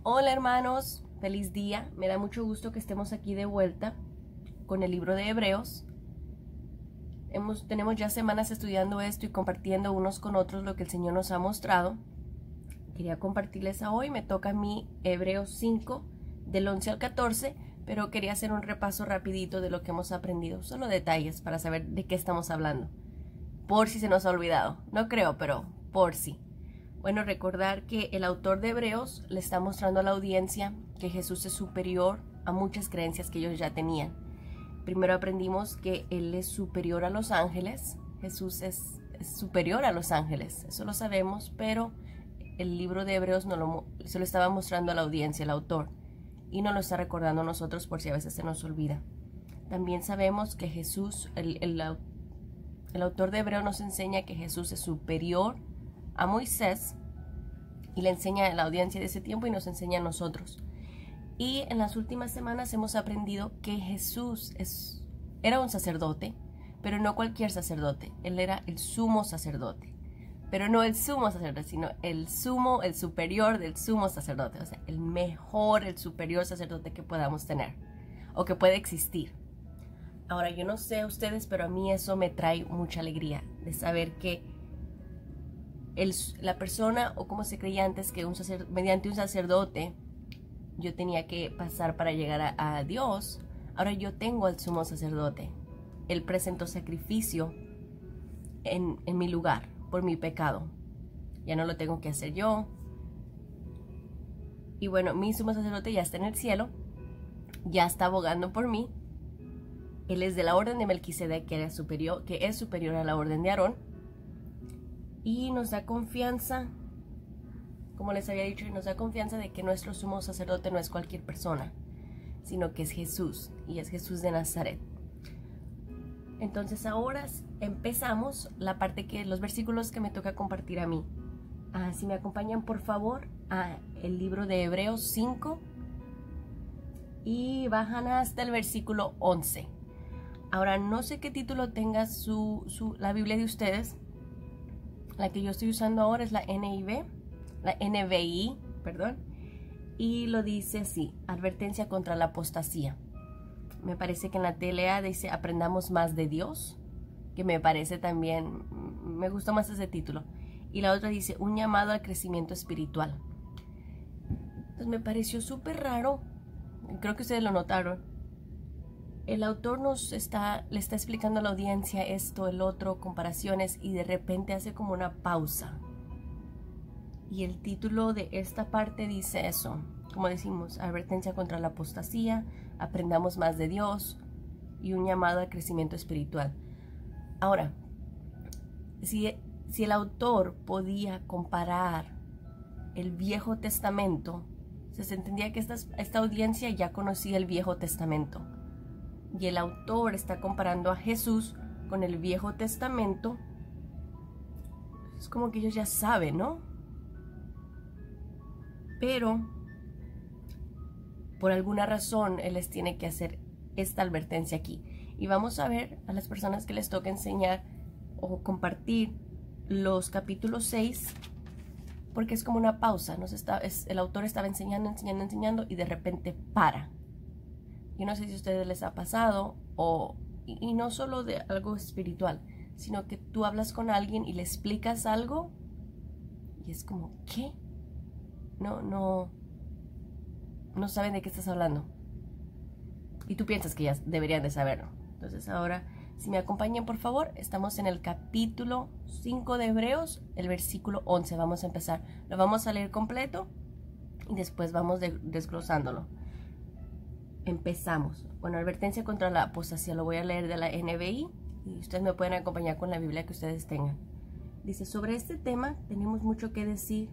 Hola hermanos, feliz día. Me da mucho gusto que estemos aquí de vuelta con el libro de Hebreos. Tenemos ya semanas estudiando esto y compartiendo unos con otros lo que el Señor nos ha mostrado. Quería compartirles a hoy, me toca a mí Hebreos 5 del 11 al 14, pero quería hacer un repaso rapidito de lo que hemos aprendido, solo detalles para saber de qué estamos hablando, por si se nos ha olvidado. No creo, pero por si. Bueno, recordar que el autor de Hebreos le está mostrando a la audiencia que Jesús es superior a muchas creencias que ellos ya tenían. Primero aprendimos que Él es superior a los ángeles. Jesús es superior a los ángeles, eso lo sabemos, pero el libro de Hebreos se lo estaba mostrando a la audiencia, el autor, y nos lo está recordando a nosotros por si a veces se nos olvida. También sabemos que Jesús, el autor de Hebreos nos enseña que Jesús es superior a Moisés y le enseña a la audiencia de ese tiempo y nos enseña a nosotros. Y en las últimas semanas hemos aprendido que Jesús era un sacerdote, pero no cualquier sacerdote. Él era el sumo sacerdote, pero no el sumo sacerdote, sino el superior del sumo sacerdote, o sea, el mejor, el superior sacerdote que podamos tener o que puede existir. Ahora, yo no sé a ustedes, pero a mí eso me trae mucha alegría de saber que la persona, o como se creía antes, que mediante un sacerdote yo tenía que pasar para llegar a Dios. Ahora yo tengo al sumo sacerdote. Él presentó sacrificio en mi lugar por mi pecado. Ya no lo tengo que hacer yo. Y bueno, mi sumo sacerdote ya está en el cielo, ya está abogando por mí. Él es de la orden de Melquisedec, que es superior a la orden de Aarón. Y nos da confianza, como les había dicho, nos da confianza de que nuestro sumo sacerdote no es cualquier persona, sino que es Jesús, y es Jesús de Nazaret. Entonces ahora empezamos la parte los versículos que me toca compartir a mí. Si me acompañan por favor a el libro de Hebreos 5 y bajan hasta el versículo 11. Ahora no sé qué título tenga la Biblia de ustedes. La que yo estoy usando ahora es la NVI, perdón, y lo dice así: advertencia contra la apostasía. Me parece que en la TLA dice aprendamos más de Dios, que me parece también, me gustó más ese título. Y la otra dice un llamado al crecimiento espiritual. Entonces me pareció súper raro, creo que ustedes lo notaron. El autor le está explicando a la audiencia esto, el otro, comparaciones, y de repente hace como una pausa. Y el título de esta parte dice eso, como decimos, advertencia contra la apostasía, aprendamos más de Dios y un llamado al crecimiento espiritual. Ahora, si el autor podía comparar el Viejo Testamento, se entendía que esta audiencia ya conocía el Viejo Testamento. Y el autor está comparando a Jesús con el Viejo Testamento. Es como que ellos ya saben, ¿no? Pero por alguna razón Él les tiene que hacer esta advertencia aquí. Y vamos a ver a las personas que les toca enseñar o compartir los capítulos 6, porque es como una pausa. El autor estaba enseñando y de repente para. Yo no sé si a ustedes les ha pasado, y no solo de algo espiritual, sino que tú hablas con alguien y le explicas algo y es como, ¿qué? No saben de qué estás hablando. Y tú piensas que ya deberían de saberlo. Entonces ahora, si me acompañan por favor, estamos en el capítulo 5 de Hebreos, el versículo 11. Vamos a empezar. Lo vamos a leer completo y después vamos desglosándolo. Empezamos. Bueno, advertencia contra la apostasía, lo voy a leer de la NVI y ustedes me pueden acompañar con la Biblia que ustedes tengan. Dice: sobre este tema tenemos mucho que decir,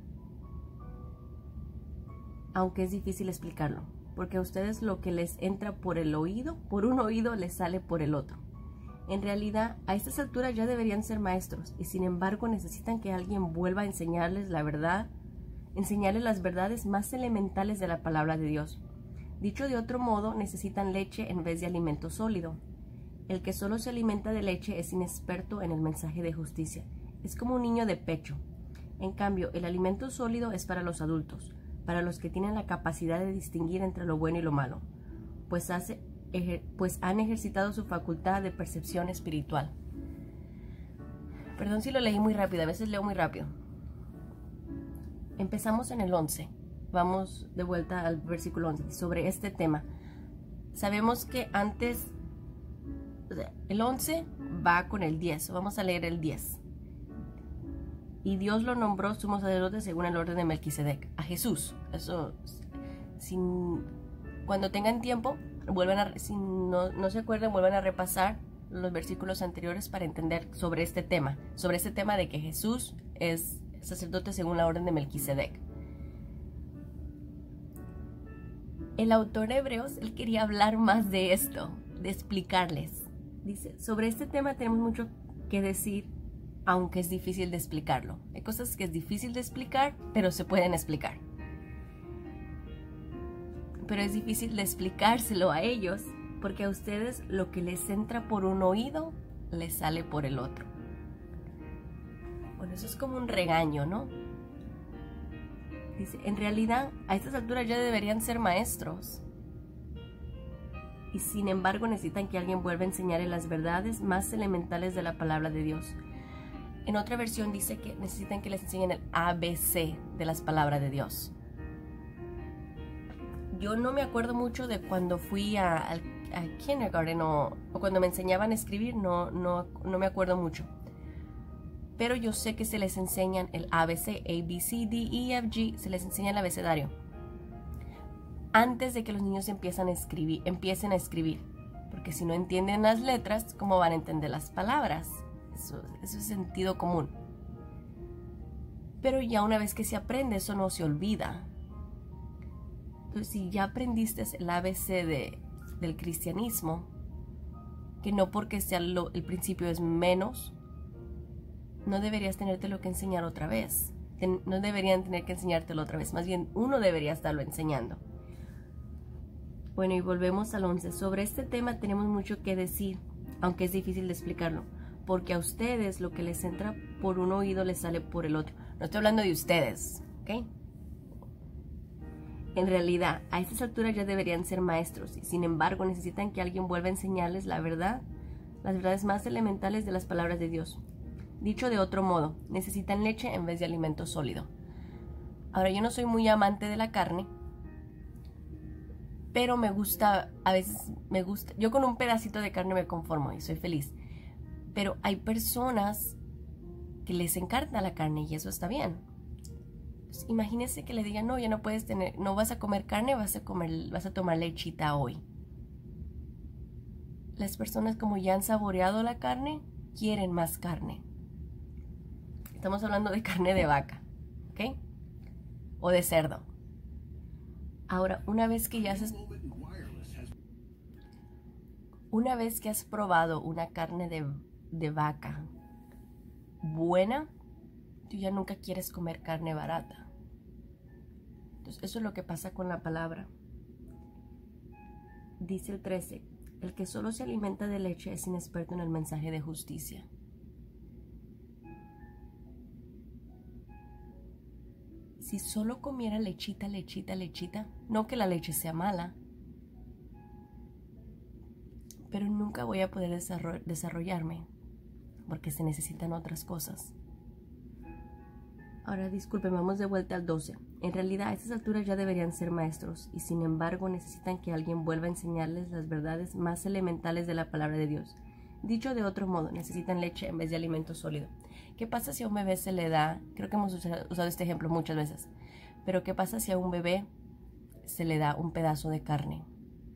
aunque es difícil explicarlo, porque a ustedes lo que les entra por un oído les sale por el otro. En realidad, a estas alturas ya deberían ser maestros y sin embargo necesitan que alguien vuelva a enseñarles la verdad, enseñarles las verdades más elementales de la palabra de Dios. Dicho de otro modo, necesitan leche en vez de alimento sólido. El que solo se alimenta de leche es inexperto en el mensaje de justicia. Es como un niño de pecho. En cambio, el alimento sólido es para los adultos, para los que tienen la capacidad de distinguir entre lo bueno y lo malo, pues han ejercitado su facultad de percepción espiritual. Perdón si lo leí muy rápido, a veces leo muy rápido. Empezamos en el 11. Vamos de vuelta al versículo 11. Sobre este tema. Sabemos que antes, el 11 va con el 10. Vamos a leer el 10. Y Dios lo nombró sumo sacerdote según el orden de Melquisedec. A Jesús. Eso, cuando tengan tiempo, si no se acuerdan, vuelvan a repasar los versículos anteriores para entender sobre este tema de que Jesús es sacerdote según la orden de Melquisedec. El autor de Hebreos, él quería hablar más de esto, de explicarles. Dice, sobre este tema tenemos mucho que decir, aunque es difícil de explicarlo. Hay cosas que es difícil de explicar, pero se pueden explicar. Pero es difícil de explicárselo a ellos, porque a ustedes lo que les entra por un oído, les sale por el otro. Bueno, eso es como un regaño, ¿no? Dice, en realidad, a estas alturas ya deberían ser maestros. Y sin embargo necesitan que alguien vuelva a enseñarles las verdades más elementales de la palabra de Dios. En otra versión dice que necesitan que les enseñen el ABC de las palabras de Dios. Yo no me acuerdo mucho de cuando fui al kindergarten o cuando me enseñaban a escribir, no me acuerdo mucho. Pero yo sé que se les enseñan el ABC, A, B, C, D, E, F, G, se les enseña el abecedario. Antes de que los niños empiecen a escribir. Porque si no entienden las letras, ¿cómo van a entender las palabras? Eso es sentido común. Pero ya una vez que se aprende, eso no se olvida. Entonces, si ya aprendiste el ABC del cristianismo, que no porque sea el principio es menos, no deberías tenértelo que enseñar otra vez. No deberían tener que enseñártelo otra vez. Más bien, uno debería estarlo enseñando. Bueno, y volvemos al 11. Sobre este tema tenemos mucho que decir, aunque es difícil de explicarlo. Porque a ustedes lo que les entra por un oído les sale por el otro. No estoy hablando de ustedes, ¿ok? En realidad, a estas alturas ya deberían ser maestros. Y sin embargo, necesitan que alguien vuelva a enseñarles las verdades más elementales de las palabras de Dios. Dicho de otro modo, necesitan leche en vez de alimento sólido. Ahora, yo no soy muy amante de la carne, pero a veces me gusta. Yo con un pedacito de carne me conformo y soy feliz. Pero hay personas que les encanta la carne y eso está bien. Entonces, imagínense que le digan, no, ya no vas a comer carne, vas a tomar lechita hoy. Las personas, como ya han saboreado la carne, quieren más carne. Estamos hablando de carne de vaca, ¿ok? O de cerdo. Ahora, una vez que has probado una carne de vaca buena, tú ya nunca quieres comer carne barata. Entonces, eso es lo que pasa con la palabra. Dice el 13, el que solo se alimenta de leche es inexperto en el mensaje de justicia. Si solo comiera lechita, no que la leche sea mala, pero nunca voy a poder desarrollarme, porque se necesitan otras cosas. Ahora, disculpen, vamos de vuelta al 12. En realidad, a estas alturas ya deberían ser maestros, y sin embargo necesitan que alguien vuelva a enseñarles las verdades más elementales de la palabra de Dios. Dicho de otro modo, necesitan leche en vez de alimento sólido. ¿Qué pasa si a un bebé se le da, creo que hemos usado este ejemplo muchas veces, pero qué pasa si a un bebé se le da un pedazo de carne?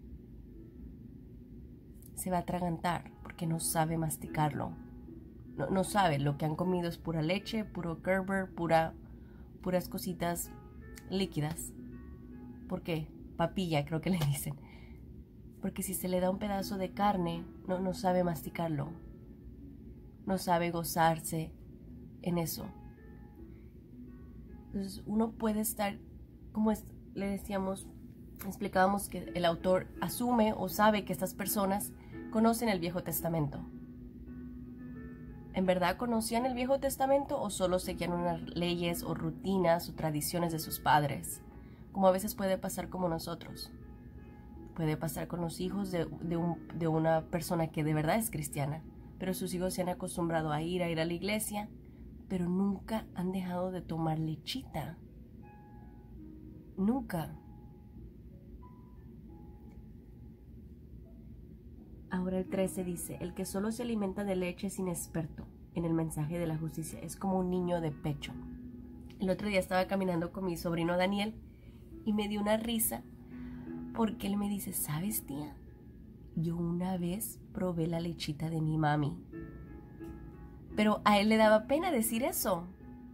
Se va a atragantar porque no sabe masticarlo. No sabe, lo que han comido es pura leche, puro Gerber, puras cositas líquidas. ¿Por qué? Papilla, creo que le dicen. Porque si se le da un pedazo de carne, no sabe masticarlo. No sabe gozarse en eso. Entonces uno puede estar, como le decíamos, explicábamos que el autor asume o sabe que estas personas conocen el Viejo Testamento. ¿En verdad conocían el Viejo Testamento o solo seguían unas leyes o rutinas o tradiciones de sus padres? como a veces puede pasar como nosotros. Puede pasar con los hijos de una persona que de verdad es cristiana, pero sus hijos se han acostumbrado a ir a la iglesia, pero nunca han dejado de tomar lechita. Nunca. Ahora el 13 dice, el que solo se alimenta de leche es inexperto en el mensaje de la justicia, es como un niño de pecho. El otro día estaba caminando con mi sobrino Daniel y me dio una risa porque él me dice, ¿sabes, tía? Yo una vez probé la lechita de mi mami. Pero a él le daba pena decir eso.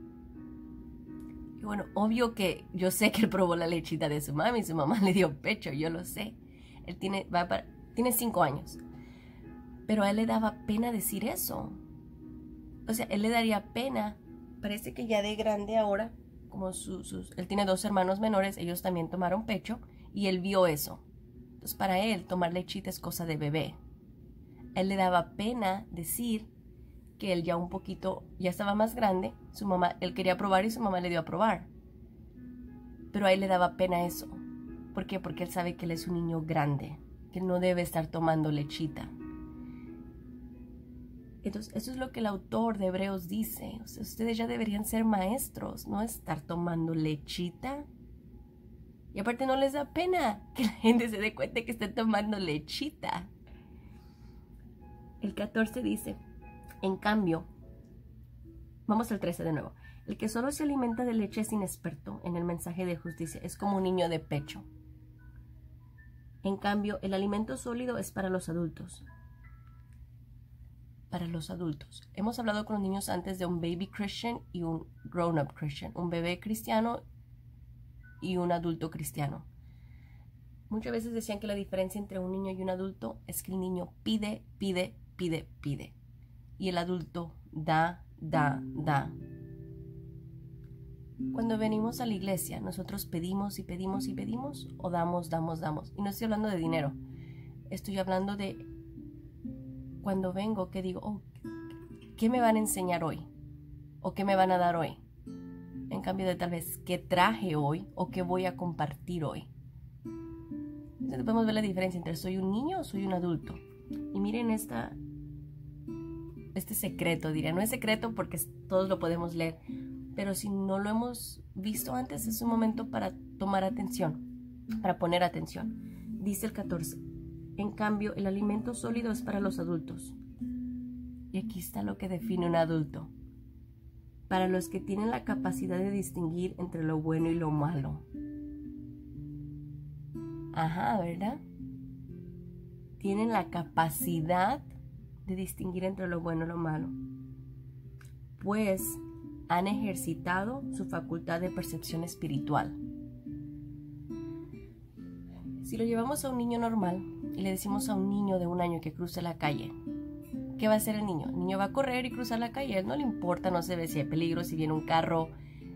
Y bueno, obvio que yo sé que él probó la lechita de su mami, su mamá le dio pecho, yo lo sé. Él tiene 5 años. Pero a él le daba pena decir eso. O sea, él le daría pena. Parece que ya de grande ahora, como él tiene 2 hermanos menores, ellos también tomaron pecho y él vio eso. Entonces para él tomar lechita es cosa de bebé. A él le daba pena decir que él ya estaba más grande, él quería probar y su mamá le dio a probar. Pero a él le daba pena eso. ¿Por qué? Porque él sabe que él es un niño grande, que él no debe estar tomando lechita. Entonces, eso es lo que el autor de Hebreos dice. O sea, ustedes ya deberían ser maestros, no estar tomando lechita. Y aparte no les da pena que la gente se dé cuenta que estén tomando lechita. El 14 dice, en cambio, vamos al 13 de nuevo. El que solo se alimenta de leche es inexperto en el mensaje de justicia, es como un niño de pecho. En cambio, el alimento sólido es para los adultos. Para los adultos. Hemos hablado con los niños antes de un baby Christian y un grown-up Christian, un bebé cristiano y un adulto cristiano. Muchas veces decían que la diferencia entre un niño y un adulto es que el niño pide, pide, pide, pide. Y el adulto da, da, da. Cuando venimos a la iglesia, nosotros pedimos y pedimos y pedimos, o damos, damos, damos. Y no estoy hablando de dinero. Estoy hablando de cuando vengo, que digo, oh, ¿qué me van a enseñar hoy? ¿O qué me van a dar hoy? En cambio de tal vez, ¿qué traje hoy? ¿O qué voy a compartir hoy? Entonces podemos ver la diferencia entre soy un niño o soy un adulto. Y miren este secreto, diría. No es secreto porque todos lo podemos leer. Pero si no lo hemos visto antes, es un momento para tomar atención, para poner atención. Dice el 14. En cambio, el alimento sólido es para los adultos. Y aquí está lo que define un adulto. Para los que tienen la capacidad de distinguir entre lo bueno y lo malo. Ajá, ¿verdad? Tienen la capacidad de distinguir entre lo bueno y lo malo. Pues han ejercitado su facultad de percepción espiritual. Si lo llevamos a un niño normal y le decimos a un niño de 1 año que cruce la calle, ¿qué va a hacer el niño? El niño va a correr y cruzar la calle. A él no le importa, no se ve si hay peligro, si viene un carro,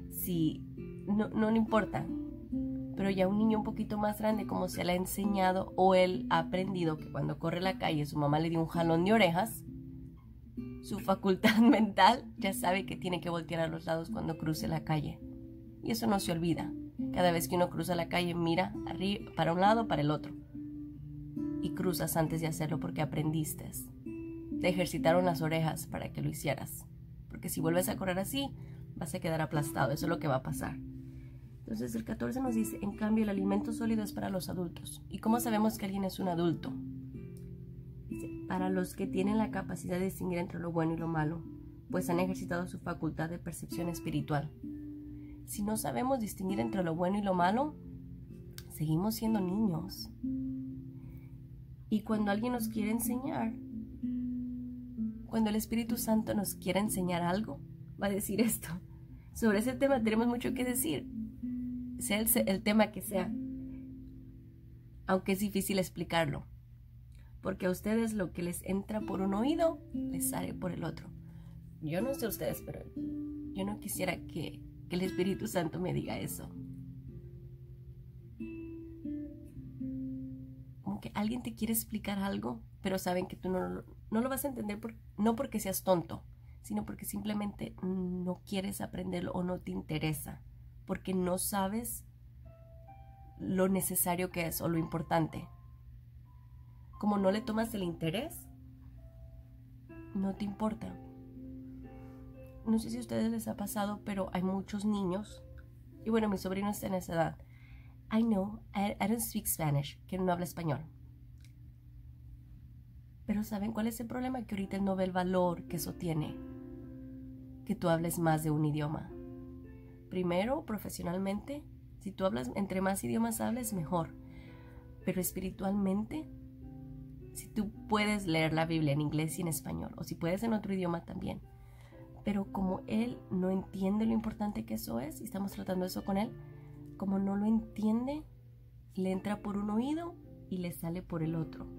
no le importa. Pero ya un niño un poquito más grande, como se le ha enseñado o él ha aprendido que cuando corre la calle su mamá le dio un jalón de orejas, su facultad mental ya sabe que tiene que voltear a los lados cuando cruce la calle. Y eso no se olvida. Cada vez que uno cruza la calle, mira arriba, para un lado, para el otro. Y cruzas antes de hacerlo porque aprendiste. Te ejercitaron las orejas para que lo hicieras. Porque si vuelves a correr así, vas a quedar aplastado. Eso es lo que va a pasar. Entonces el 14 nos dice, en cambio el alimento sólido es para los adultos. ¿Y cómo sabemos que alguien es un adulto? Dice, para los que tienen la capacidad de distinguir entre lo bueno y lo malo, pues han ejercitado su facultad de percepción espiritual. Si no sabemos distinguir entre lo bueno y lo malo, seguimos siendo niños. Y cuando alguien nos quiere enseñar, cuando el Espíritu Santo nos quiere enseñar algo, va a decir esto. Sobre ese tema tenemos mucho que decir, sea el tema que sea, aunque es difícil explicarlo, porque a ustedes lo que les entra por un oído, les sale por el otro. Yo no sé ustedes, pero yo no quisiera que el Espíritu Santo me diga eso. Como que alguien te quiere explicar algo, pero saben que tú no lo vas a entender, no porque seas tonto, sino porque simplemente no quieres aprenderlo o no te interesa, porque no sabes lo necesario que es o lo importante. Como no le tomas el interés, no te importa. No sé si a ustedes les ha pasado, pero hay muchos niños, y bueno, mi sobrino está en esa edad. I don't speak Spanish, que no habla español. Pero ¿saben cuál es el problema? Que ahorita él no ve el valor que eso tiene, que tú hables más de un idioma. Primero, profesionalmente, si tú hablas, entre más idiomas hables, mejor. Pero espiritualmente, si tú puedes leer la Biblia en inglés y en español, o si puedes en otro idioma también. Pero como él no entiende lo importante que eso es, y estamos tratando eso con él, como no lo entiende, le entra por un oído y le sale por el otro.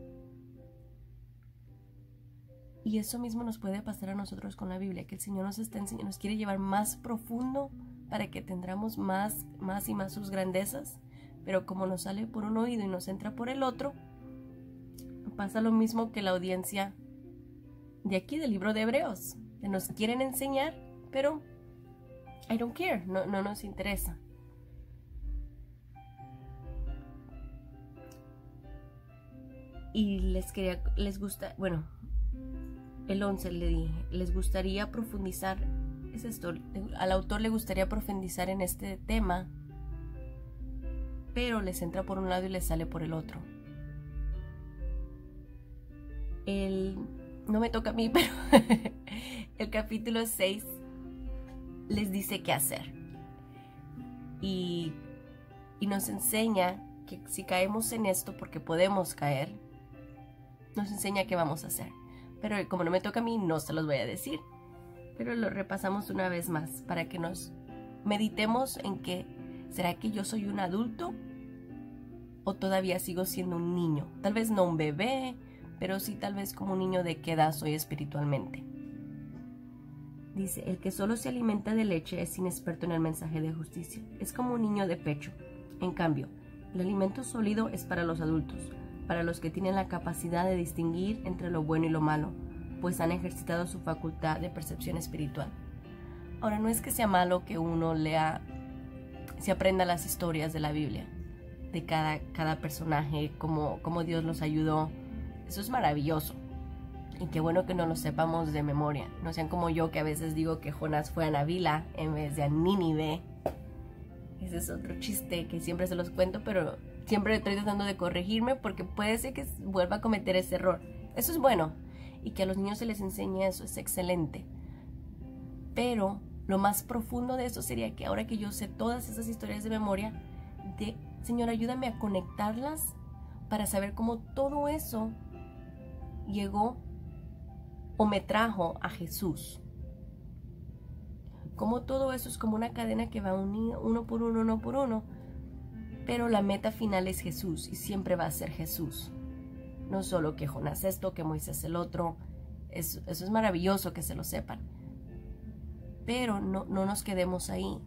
Y eso mismo nos puede pasar a nosotros con la Biblia, que el Señor nos está enseñando, nos quiere llevar más profundo para que tendamos más y más sus grandezas, pero como nos sale por un oído y nos entra por el otro, pasa lo mismo que la audiencia de aquí del libro de Hebreos, que nos quieren enseñar, pero I don't care, no nos interesa. Y les gusta, bueno, el 11 le dije, les gustaría profundizar, es esto, al autor le gustaría profundizar en este tema, pero les entra por un lado y les sale por el otro. No me toca a mí, pero el capítulo 6 les dice qué hacer. Y nos enseña que si caemos en esto, porque podemos caer, nos enseña qué vamos a hacer. Pero como no me toca a mí, no se los voy a decir. Pero lo repasamos una vez más para que nos meditemos en que, ¿será que yo soy un adulto? ¿O todavía sigo siendo un niño? Tal vez no un bebé, pero sí tal vez como un niño. ¿De qué edad soy espiritualmente? Dice, el que solo se alimenta de leche es inexperto en el mensaje de justicia. Es como un niño de pecho. En cambio, el alimento sólido es para los adultos, para los que tienen la capacidad de distinguir entre lo bueno y lo malo, pues han ejercitado su facultad de percepción espiritual. Ahora, no es que sea malo que uno se aprenda las historias de la Biblia, de cada personaje, cómo Dios los ayudó. Eso es maravilloso. Y qué bueno que no lo sepamos de memoria. No sean como yo, que a veces digo que Jonás fue a Navila en vez de a Nínive. Ese es otro chiste que siempre se los cuento, pero siempre estoy tratando de corregirme porque puede ser que vuelva a cometer ese error. Eso es bueno. Y que a los niños se les enseñe eso es excelente. Pero lo más profundo de eso sería que ahora que yo sé todas esas historias de memoria, Señor, ayúdame a conectarlas para saber cómo todo eso llegó o me trajo a Jesús. Como todo eso es como una cadena que va unido uno por uno, pero la meta final es Jesús y siempre va a ser Jesús. No solo que Jonás esto, que Moisés el otro. Eso es maravilloso que se lo sepan. Pero no nos quedemos ahí.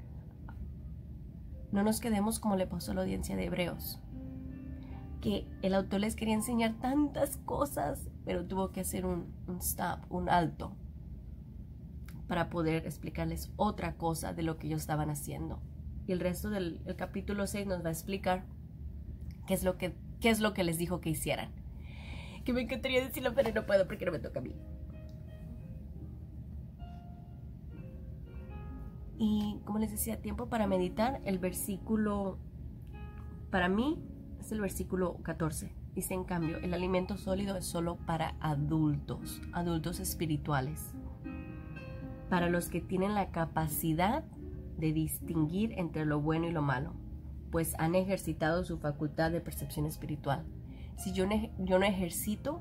No nos quedemos como le pasó a la audiencia de Hebreos, que el autor les quería enseñar tantas cosas, pero tuvo que hacer un stop, un alto, para poder explicarles otra cosa de lo que ellos estaban haciendo. Y el resto del capítulo 6 nos va a explicar qué es lo que les dijo que hicieran. Que me encantaría decirlo, pero no puedo porque no me toca a mí. Y como les decía, tiempo para meditar. El versículo, para mí, es el versículo 14. Dice, en cambio, el alimento sólido es solo para adultos espirituales, para los que tienen la capacidad de distinguir entre lo bueno y lo malo, pues han ejercitado su facultad de percepción espiritual. Si yo no ejercito,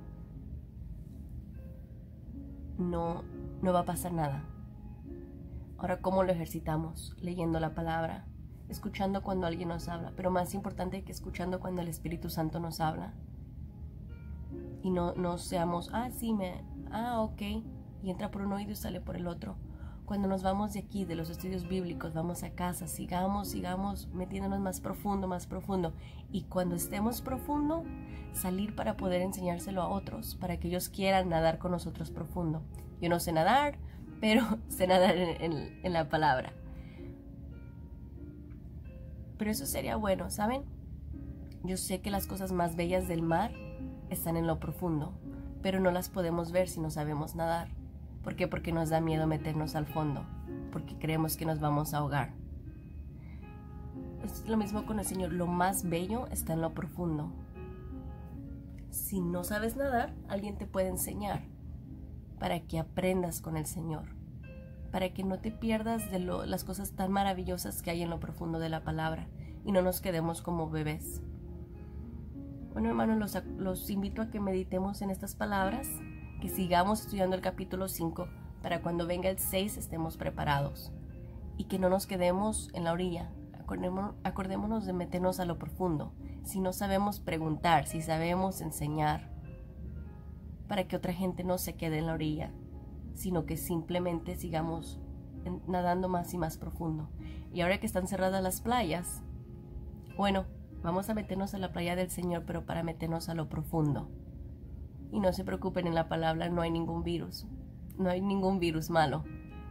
no va a pasar nada. Ahora, ¿cómo lo ejercitamos? Leyendo la palabra, escuchando cuando alguien nos habla, pero más importante que escuchando cuando el Espíritu Santo nos habla. Y no seamos, ok, y entra por un oído y sale por el otro. Cuando nos vamos de aquí, de los estudios bíblicos, vamos a casa, sigamos metiéndonos más profundo. Y cuando estemos profundo, salir para poder enseñárselo a otros, para que ellos quieran nadar con nosotros profundo. Yo no sé nadar, pero sé nadar en la palabra. Pero eso sería bueno, ¿saben? Yo sé que las cosas más bellas del mar están en lo profundo, pero no las podemos ver si no sabemos nadar. ¿Por qué? Porque nos da miedo meternos al fondo, porque creemos que nos vamos a ahogar. Es lo mismo con el Señor, lo más bello está en lo profundo. Si no sabes nadar, alguien te puede enseñar para que aprendas con el Señor, para que no te pierdas de las cosas tan maravillosas que hay en lo profundo de la palabra y no nos quedemos como bebés. Bueno, hermanos, los invito a que meditemos en estas palabras, que sigamos estudiando el capítulo 5 para cuando venga el 6 estemos preparados y que no nos quedemos en la orilla. Acordémonos de meternos a lo profundo. Si no sabemos preguntar, si sabemos enseñar, para que otra gente no se quede en la orilla, sino que simplemente sigamos nadando más y más profundo. Y ahora que están cerradas las playas, bueno, vamos a meternos a la playa del Señor, pero para meternos a lo profundo. Y no se preocupen, en la palabra no hay ningún virus. No hay ningún virus malo.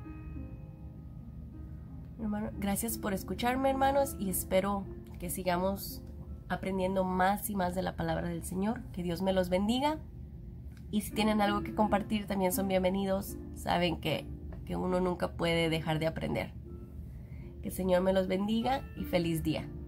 Hermano, gracias por escucharme, hermanos, y espero que sigamos aprendiendo más y más de la palabra del Señor. Que Dios me los bendiga. Y si tienen algo que compartir, también son bienvenidos. Saben que uno nunca puede dejar de aprender. Que el Señor me los bendiga y feliz día.